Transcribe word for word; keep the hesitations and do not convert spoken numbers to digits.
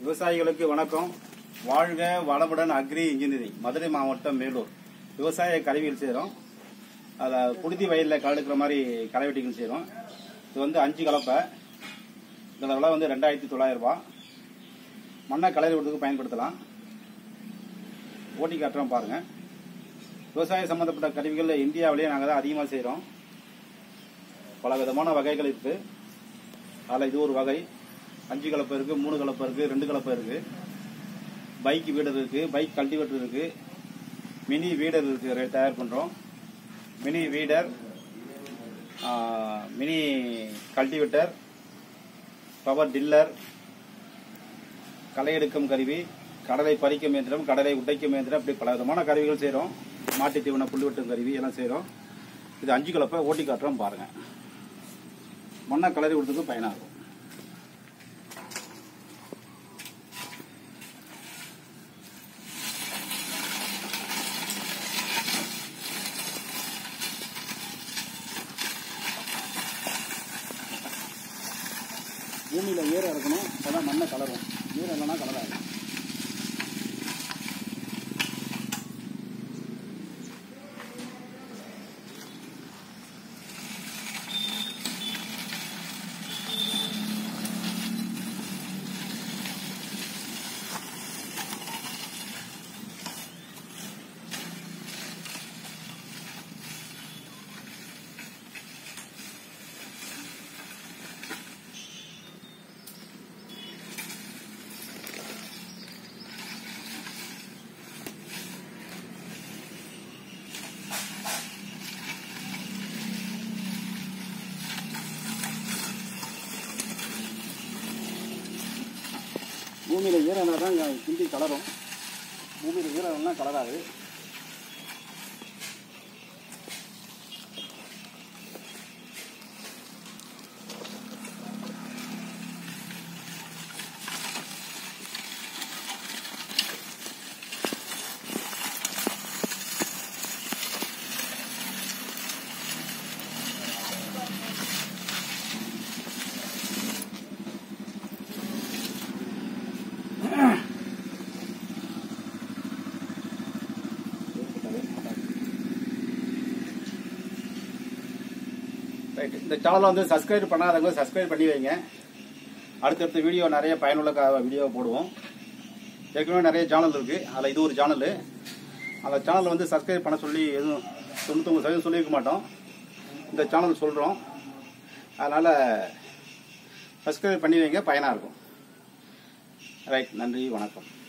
விவசாயிகளுக்கு வணக்கம். வாழ்க வளமுடன். அக்ரி இன்ஜினியரிங், மதுரை மாவட்டம் மேலூர். விவசாய கருவிகள் செய்கிறோம். அதில் புழுதி வயலில் கலடுக்கிற மாதிரி களை வெட்டிகள் செய்கிறோம். இது வந்து அஞ்சு கலப்பை. இதில் விலை வந்து ரெண்டாயிரத்தி தொள்ளாயிரம் ரூபா. மண்ணை களை விடுறதுக்கு பயன்படுத்தலாம். ஓட்டி காட்டுறோம் பாருங்கள். விவசாய சம்மந்தப்பட்ட கருவிகள் இந்தியாவிலேயே நாங்கள் தான் அதிகமாக செய்கிறோம். பல விதமான வகைகள் இருக்குது. அதில் இது ஒரு வகை. அஞ்சு கலப்பை இருக்குது, மூணு கலப்பை இருக்குது, ரெண்டு கலப்பை இருக்குது. பைக் வீடர் இருக்குது, பைக் கல்டிவேட்டர் இருக்குது, மினி வீடர் இருக்குது. தயார் பண்ணுறோம். Mini weeder, mini cultivator, power tiller, களை எடுக்கும் கருவி, கடலை பறிக்கும் இயந்திரம், கடலை உடைக்கும் இயந்திரம், இப்படி பல விதமான கருவிகள் செய்கிறோம். மாட்டு தீவன புல் வெட்டும் கருவி எல்லாம் செய்கிறோம். இது அஞ்சு கலப்பை ஓட்டி காட்டுறோம் பாருங்கள். மண்ணை கலரி விடுறதுக்கு பயனாகும். பூமியில் ஈரம் இருக்கணும், அப்போதான் மண்ணை கலரும். ஈரம் இல்லைன்னா கலராது. பூமியில் ஈரம் தான் கிண்டி கலரும். பூமியில் ஈரம்னா கலராது. ரைட். இந்த சேனலை வந்து சப்ஸ்கிரைப் பண்ணாதவங்க சப்ஸ்கிரைப் பண்ணி வைங்க. அடுத்தடுத்த வீடியோ நிறைய பயனுள்ள வீடியோ போடுவோம். ஏற்கனவே நிறைய சேனல் இருக்குது. அதில் இது ஒரு சேனலு. அந்த சேனலை வந்து சப்ஸ்கிரைப் பண்ண சொல்லி எதுவும் தொண்ணூத்தொம்பது சதவீதம் சொல்லியிருக்க மாட்டோம். இந்த சேனல் சொல்கிறோம். அதனால் சப்ஸ்கிரைப் பண்ணி வைங்க, பயனாக இருக்கும். ரைட். நன்றி, வணக்கம்.